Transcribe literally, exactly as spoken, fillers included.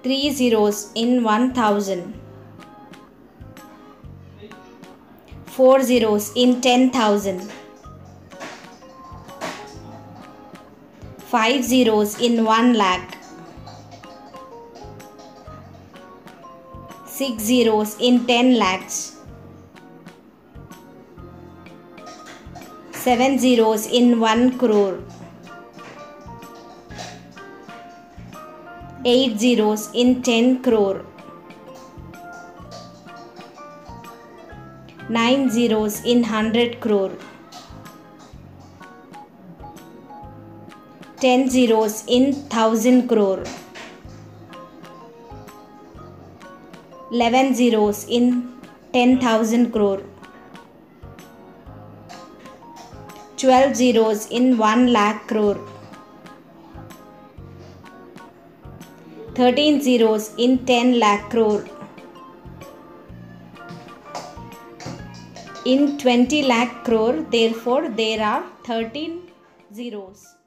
three zeros in one thousand, four zeros in ten thousand, five zeros in one lakh, six zeros in ten lakhs, seven zeros in one crore, eight zeros in ten crore, nine zeros in one hundred crore, ten zeros in one thousand crore, eleven zeros in ten thousand crore, twelve zeros in one lakh crore, thirteen zeros in ten lakh crore, in twenty lakh crore, therefore there are thirteen zeros.